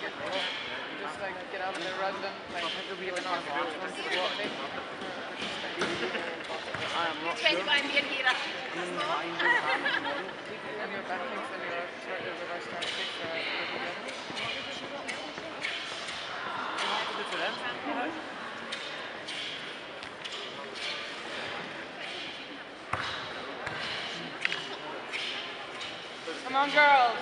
Just like get out of there rather than like giving off once you walk in. I am not sure. I'm in behind And your back kicks and your reverse turn kicks are really good. Come on, girls.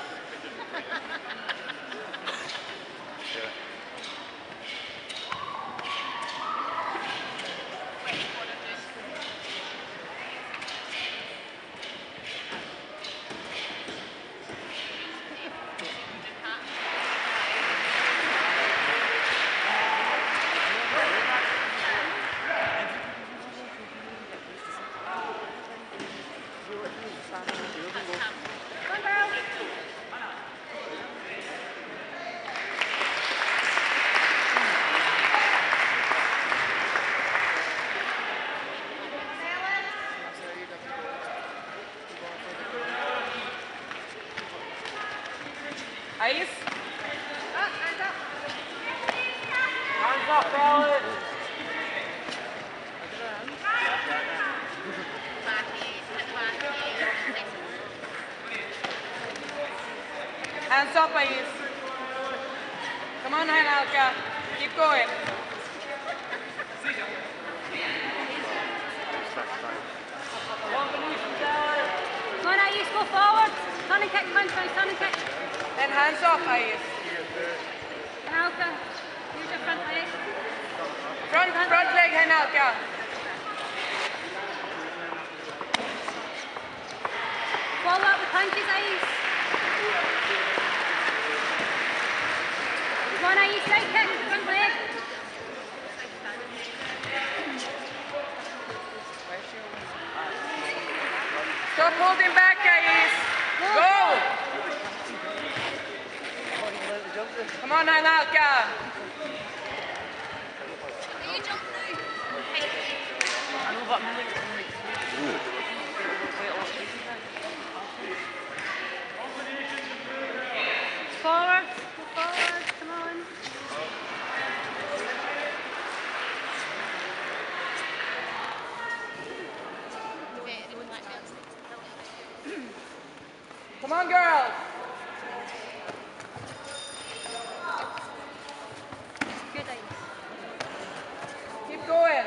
Ice. Hands up, fellas. Hands up, Ice. Come on, Alka. Keep going. Come on, Ice, go forward. Turn and kick, turn and kick. Then hands up, Ice. Alka, use your front leg. Front leg, Alka. Follow up with punches, Ice. Come on, Ice, side kick, front leg. Stop holding back, Ice. Go! Come on, Alka. Forward, go forward, come on. Come on, girls. Good, Ice. Keep going.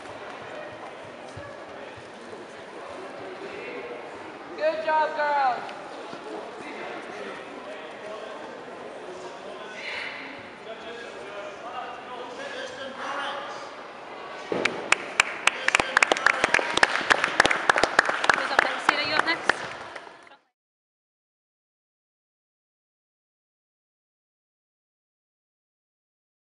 Good job, girls.